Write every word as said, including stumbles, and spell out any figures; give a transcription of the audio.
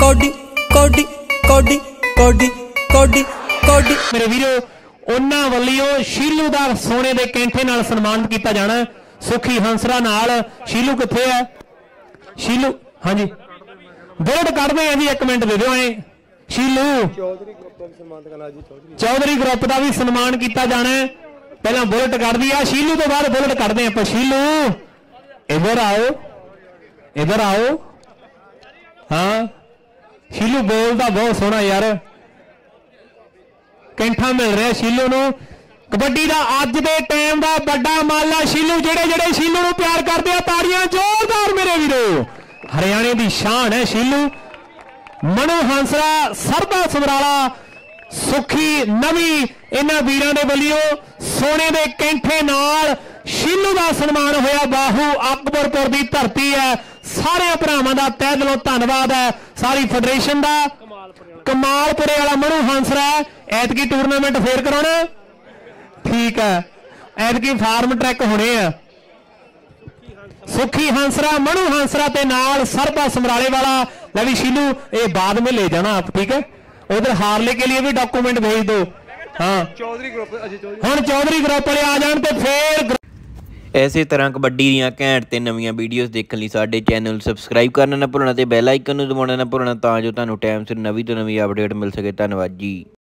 Cody ਕੋਡੀ ਕੋਡੀ ਕੋਡੀ ਕੋਡੀ ਕੋਡੀ मेरे वीरो उन्हां वल्लियों शीलू दा सोने दे कैंठे नाल सन्मानित किया जाना। सुखी हंसरा नाल शीलू कित्थे है? शीलू हाँ जी बुलेट कढ़दे हैं जी, एक मिनट दे दो ऐ शीलू चौधरी ग्रुप का भी सन्मान किया जाना। पहला बुलेट कढ़ दी है, शीलू तो बाद बुलेट कढ़दे हैं। शीलू इधर आओ, इधर आओ। हाँ शीलू बोलता बहुत सोहना यार, कैंठा मिल रहा शीलू नूं। कबड्डी का अज के टाइम का बड़ा माला शीलू, जेड़े जेड़े शीलू नूं प्यार करते हैं ताड़ियां जोरदार मेरे वीरो। हरियाणे की शान है शीलू। मनु हांसरा, सरदा समराला, सुखी नवी, इन्हां वीरां दे वल्लियों सोने दे कैंठे नाल शीलू का सन्मान होया। बाहू अकबरपुर की धरती है। सारे भरावां दा तहे दिलों धन्नवाद है। सारी फेडरेशन का कमालपुरे वाला मनु हांसरा ऐतकी टूरनामेंट फेर कराना ठीक है। ऐतकी फार्म ट्रैक होने हैं। सुखी हांसरा, मनु हांसरा ते नाल सरदा समराले वाला। लवी शीलू ये बाद में ले जाना आप, ठीक है। उधर हारले के लिए भी डॉक्यूमेंट भेज दो। हाँ चौधरी ग्रुप हुण चौधरी ग्रुप वाले आ जाण ते फिर ਇਸੇ ਤਰ੍ਹਾਂ ਕਬੱਡੀ ਦੀਆਂ ਘੈਂਟ ਤੇ ਨਵੀਆਂ ਵੀਡੀਓਜ਼ ਦੇਖਣ ਲਈ ਸਾਡੇ ਚੈਨਲ ਨੂੰ ਸਬਸਕ੍ਰਾਈਬ ਕਰਨਾ ਨਾ ਭੁੱਲਣਾ ਤੇ ਬੈਲ ਆਈਕਨ ਨੂੰ ਦਬਾਉਣਾ ਨਾ ਭੁੱਲਣਾ, ਤਾਂ ਜੋ ਤੁਹਾਨੂੰ ਟਾਈਮ ਸਿਰ ਨਵੀਂ ਤੋਂ ਨਵੀਂ ਅਪਡੇਟ ਮਿਲ ਸਕੇ। ਧੰਨਵਾਦ ਜੀ।